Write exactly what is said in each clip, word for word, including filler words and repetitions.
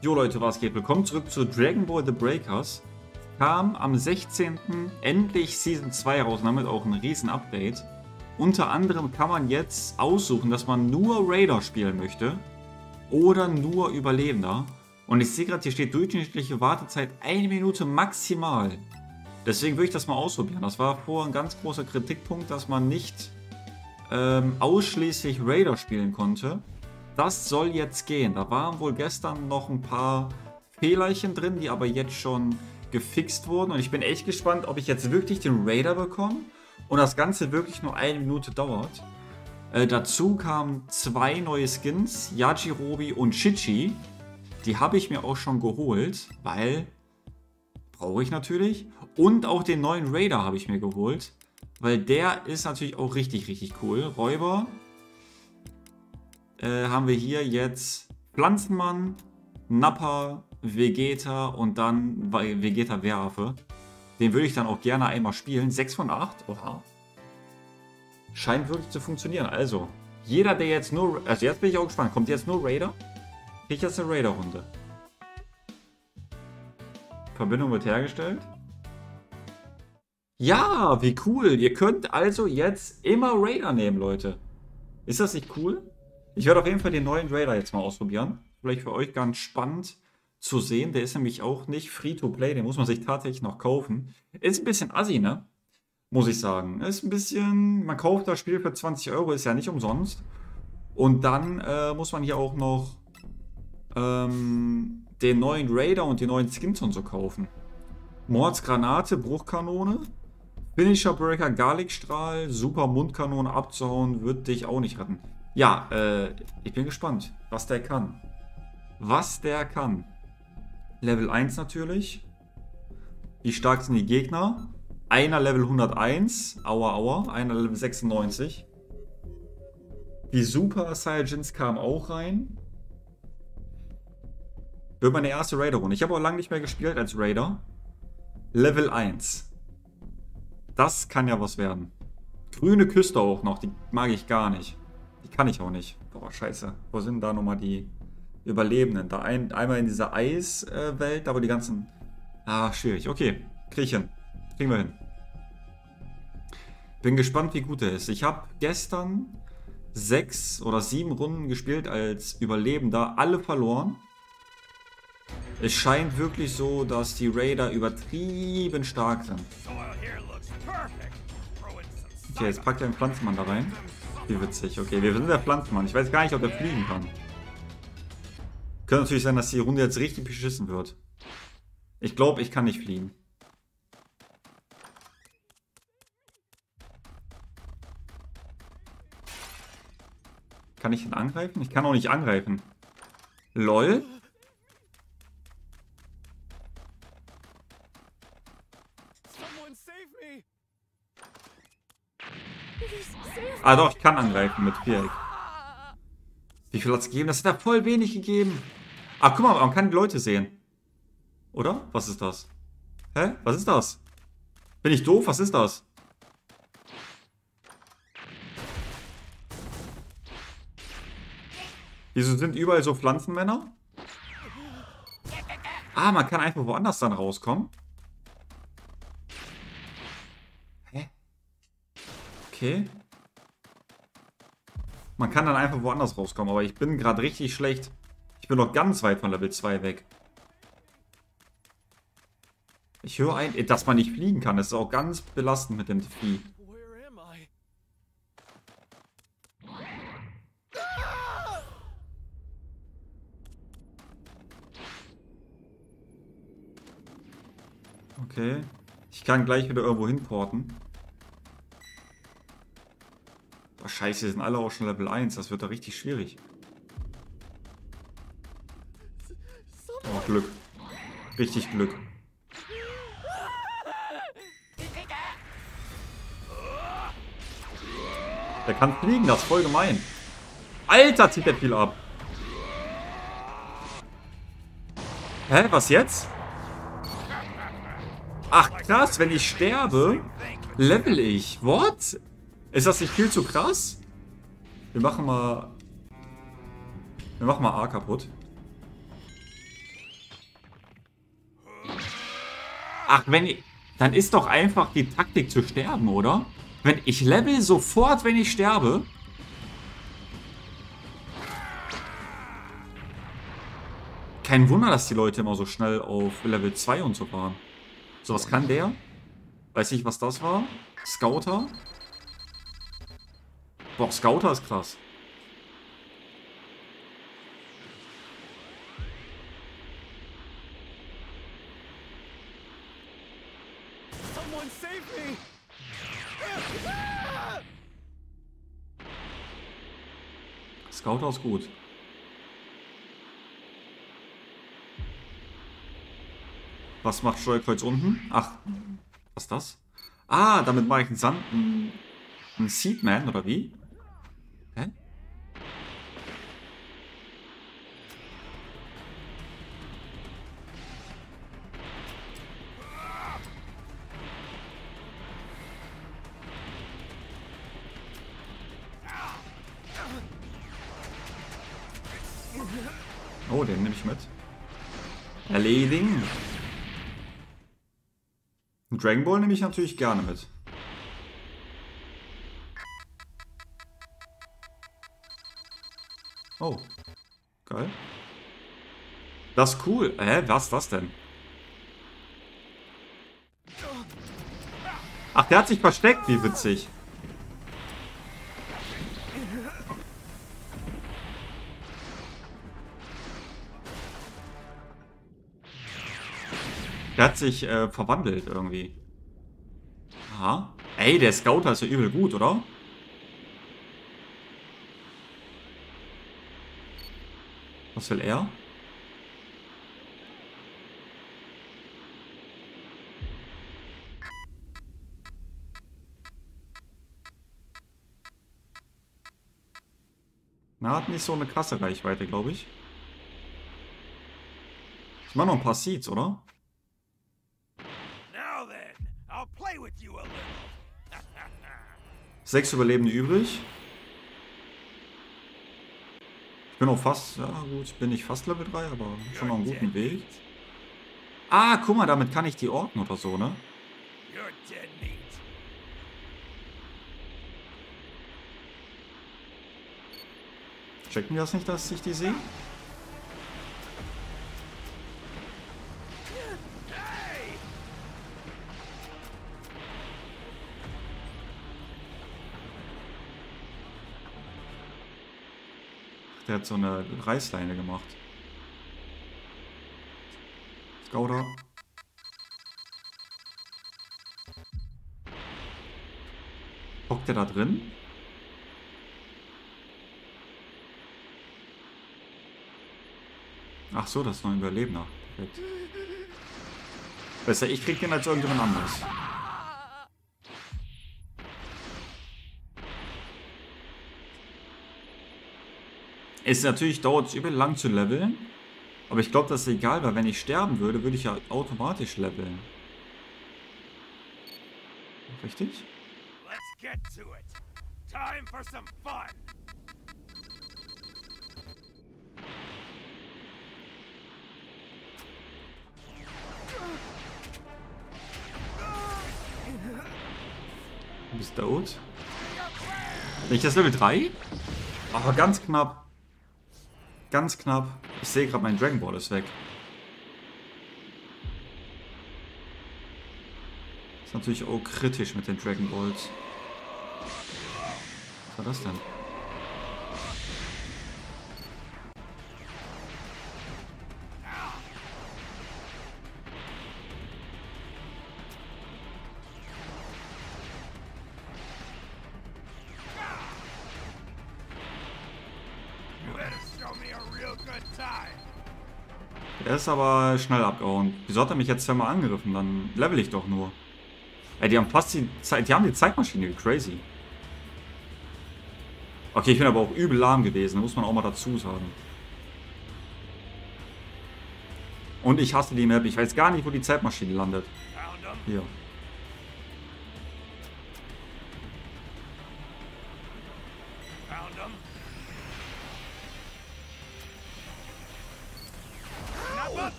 Jo Leute, was geht? Willkommen zurück zu Dragon Ball The Breakers. Kam am sechzehnten endlich Season zwei raus und damit auch ein riesen Update. Unter anderem kann man jetzt aussuchen, dass man nur Raider spielen möchte oder nur Überlebender. Und ich sehe gerade, hier steht durchschnittliche Wartezeit eine Minute maximal. Deswegen würde ich das mal ausprobieren. Das war vorher ein ganz großer Kritikpunkt, dass man nicht ähm, ausschließlich Raider spielen konnte. Das soll jetzt gehen. Da waren wohl gestern noch ein paar Fehlerchen drin, die aber jetzt schon gefixt wurden. Und ich bin echt gespannt, ob ich jetzt wirklich den Raider bekomme und das Ganze wirklich nur eine Minute dauert. Äh, dazu kamen zwei neue Skins, Yajirobe und Chichi. Die habe ich mir auch schon geholt, weil brauche ich natürlich. Und auch den neuen Raider habe ich mir geholt, weil der ist natürlich auch richtig, richtig cool. Räuber. Äh, haben wir hier jetzt Pflanzenmann, Nappa, Vegeta und dann Vegeta Werfe. Den würde ich dann auch gerne einmal spielen. sechs von acht, oha. Scheint wirklich zu funktionieren. Also, jeder, der jetzt nur... Also jetzt bin ich auch gespannt. Kommt jetzt nur Raider? Kriege ich jetzt eine Raider-Runde? Verbindung wird hergestellt. Ja, wie cool. Ihr könnt also jetzt immer Raider nehmen, Leute. Ist das nicht cool? Ich werde auf jeden Fall den neuen Raider jetzt mal ausprobieren. Vielleicht für euch ganz spannend zu sehen. Der ist nämlich auch nicht Free-to-Play. Den muss man sich tatsächlich noch kaufen. Ist ein bisschen assi, ne? Muss ich sagen. Ist ein bisschen... Man kauft das Spiel für zwanzig Euro. Ist ja nicht umsonst. Und dann äh, muss man hier auch noch ähm, den neuen Raider und die neuen Skins und so kaufen. Mordsgranate, Bruchkanone, Finisher Breaker, Garlicstrahl, Super Mundkanone abzuhauen, wird dich auch nicht retten. Ja, äh, ich bin gespannt, was der kann. Was der kann. Level eins natürlich. Wie stark sind die Gegner? Einer Level hunderteins, aua aua, einer Level sechsundneunzig. Die Super Saiyajins kamen auch rein. Wird meine erste Raider-Runde. Ich habe auch lange nicht mehr gespielt als Raider. Level eins. Das kann ja was werden. Grüne Küste auch noch, die mag ich gar nicht. Die kann ich auch nicht. Boah, scheiße. Wo sind da nochmal die Überlebenden? Da ein, einmal in dieser Eiswelt, aber die ganzen... Ah, schwierig. Okay, krieg ich hin. Kriegen wir hin. Bin gespannt, wie gut er ist. Ich habe gestern sechs oder sieben Runden gespielt als Überlebender. Alle verloren. Es scheint wirklich so, dass die Raider übertrieben stark sind. Okay, jetzt packt er einen Pflanzenmann da rein. Wie witzig. Okay, wir sind der Pflanzenmann. Ich weiß gar nicht, ob der fliegen kann. Könnte natürlich sein, dass die Runde jetzt richtig beschissen wird. Ich glaube, ich kann nicht fliegen. Kann ich ihn angreifen? Ich kann auch nicht angreifen. LOL. Ah doch, ich kann angreifen mit Viereck. Wie viel hat es gegeben? Das hat ja voll wenig gegeben. Ah, guck mal, man kann die Leute sehen. Oder? Was ist das? Hä? Was ist das? Bin ich doof? Was ist das? Wieso sind überall so Pflanzenmänner? Ah, man kann einfach woanders dann rauskommen. Hä? Okay. Man kann dann einfach woanders rauskommen, aber ich bin gerade richtig schlecht. Ich bin noch ganz weit von Level zwei weg. Ich höre ein, dass man nicht fliegen kann. Das ist auch ganz belastend mit dem Vieh. Okay. Ich kann gleich wieder irgendwo hinporten. Oh, scheiße, die sind alle auch schon Level eins. Das wird da richtig schwierig. Oh, Glück. Richtig Glück. Der kann fliegen, das ist voll gemein. Alter, zieht der viel ab. Hä, was jetzt? Ach krass, wenn ich sterbe, level ich. What? Ist das nicht viel zu krass? Wir machen mal... Wir machen mal A kaputt. Ach, wenn ich... Dann ist doch einfach die Taktik zu sterben, oder? Wenn ich level sofort, wenn ich sterbe. Kein Wunder, dass die Leute immer so schnell auf Level zwei und so waren. So, was kann der? Weiß nicht, was das war. Scouter. Boah, Scouter ist krass. Scouter ist gut. Was macht Steuerkreuz unten? Ach, was ist das? Ah, damit mache ich einen Sand... Ein Seedman, oder wie? Hä? Oh, den nehme ich mit. Erledigen. Einen Dragon Ball nehme ich natürlich gerne mit. Oh. Geil. Das ist cool. Hä? Was ist das denn? Ach, der hat sich versteckt. Wie witzig. Der hat sich äh, verwandelt irgendwie. Aha. Ey, der Scouter ist ja übel gut, oder? Was will er? Na, hat nicht so eine krasse Reichweite, glaube ich. Ich mache noch ein paar Seeds, oder? Sechs Überlebende übrig. Ich bin auch fast, ja gut, ich bin nicht fast Level drei, aber schon noch einen guten Weg. Ah, guck mal, damit kann ich die orten oder so, ne? Checken die das nicht, dass ich die sehe? Der hat so eine Reißleine gemacht. Scouter. Hockt der da drin? Ach so, das ist noch ein Überlebender. Perfekt. Besser, ich krieg den als irgendjemand anderes. Es natürlich dauert es übel lang zu leveln. Aber ich glaube, das ist egal, weil wenn ich sterben würde, würde ich ja automatisch leveln. Richtig? Let's get to it. Time for some fun. Du bist tot. Bin ich das Level drei? Aber ganz knapp. Ganz knapp. Ich sehe gerade, mein Dragon Ball ist weg. Ist natürlich auch kritisch mit den Dragon Balls. Was war das denn? Der ist aber schnell abgehauen. Wieso hat er mich jetzt zweimal angegriffen? Dann level ich doch nur. Ey, die haben fast die Zeit, die haben die Zeitmaschine, wie crazy. Okay, ich bin aber auch übel lahm gewesen, muss man auch mal dazu sagen. Und ich hasse die Map, ich weiß gar nicht, wo die Zeitmaschine landet. Hier.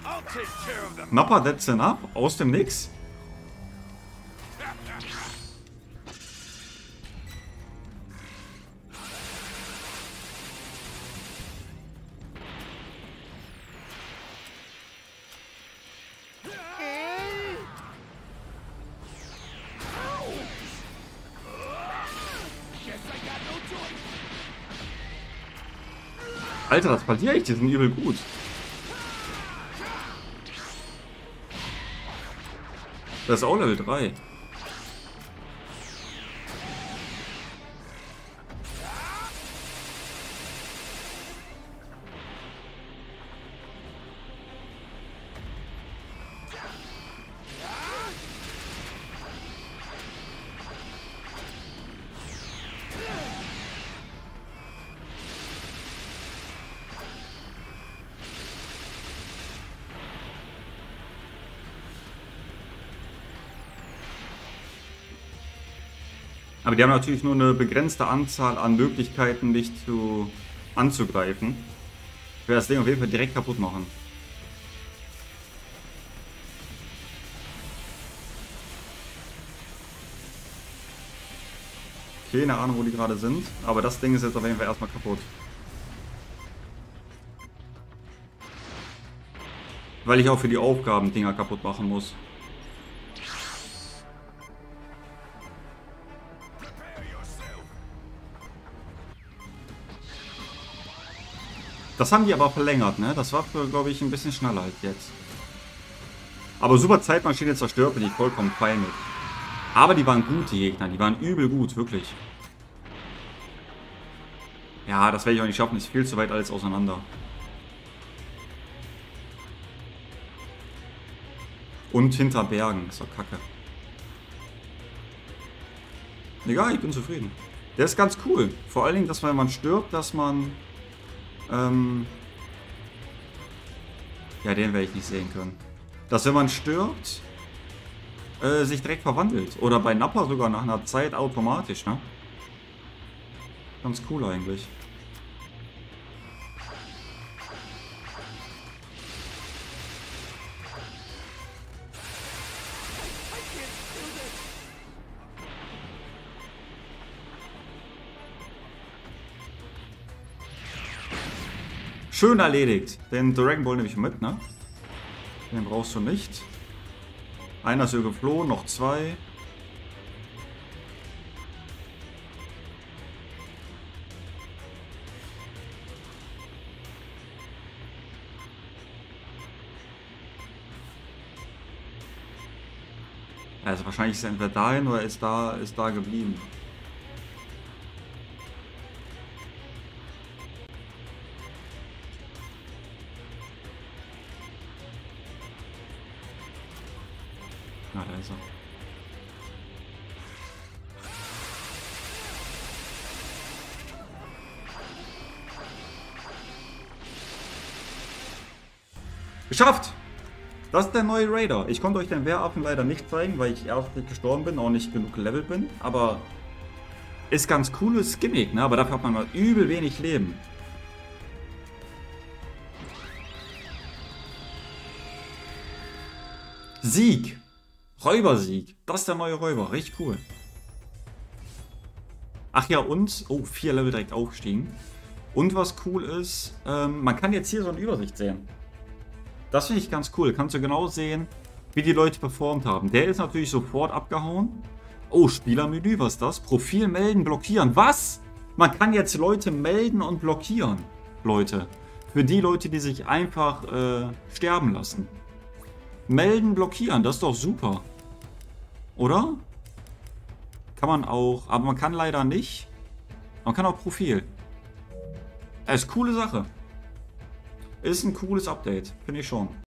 Nappa that's enough? Aus dem Nix? Alter, das verliere ich, die sind übel gut. Das ist auch Level drei. Aber die haben natürlich nur eine begrenzte Anzahl an Möglichkeiten, dich zu anzugreifen. Ich werde das Ding auf jeden Fall direkt kaputt machen. Keine Ahnung, wo die gerade sind, aber das Ding ist jetzt auf jeden Fall erstmal kaputt. Weil ich auch für die Aufgaben Dinger kaputt machen muss. Das haben die aber verlängert, ne? Das war, glaube ich, ein bisschen schneller als jetzt. Aber super Zeitmaschine zerstört bin ich vollkommen fein mit. Aber die waren gut, die Gegner. Die waren übel gut, wirklich. Ja, das werde ich auch nicht schaffen. Ist viel zu weit alles auseinander. Und hinter Bergen. Ist doch kacke. Egal, ich bin zufrieden. Der ist ganz cool. Vor allen Dingen, dass wenn man stirbt, dass man... Ähm ja, den werde ich nicht sehen können. Dass wenn man stirbt, äh, sich direkt verwandelt. Oder bei Nappa sogar nach einer Zeit automatisch, ne? Ganz cool eigentlich. Schön erledigt. Den Dragon Ball nehme ich mit, ne? Den brauchst du nicht. Einer ist hier geflohen, noch zwei. Also wahrscheinlich ist er entweder dahin oder ist da, ist da geblieben. Na, da ist er. Geschafft! Das ist der neue Raider. Ich konnte euch den Wehraffen leider nicht zeigen, weil ich erst nicht gestorben bin, auch nicht genug gelevelt bin. Aber ist ganz cooles Gimmick, ne? Aber dafür hat man mal übel wenig Leben. Sieg! Räubersieg. Das ist der neue Räuber. Richtig cool. Ach ja, und... Oh, vier Level direkt aufgestiegen. Und was cool ist, ähm, man kann jetzt hier so eine Übersicht sehen. Das finde ich ganz cool. Kannst du genau sehen, wie die Leute performt haben. Der ist natürlich sofort abgehauen. Oh, Spielermenü, was ist das? Profil melden, blockieren. Was? Man kann jetzt Leute melden und blockieren. Leute. Für die Leute, die sich einfach äh, sterben lassen. Melden, blockieren. Das ist doch super. Oder? Kann man auch. Aber man kann leider nicht. Man kann auch Profil. Das ist eine coole Sache. Ist ein cooles Update. Finde ich schon.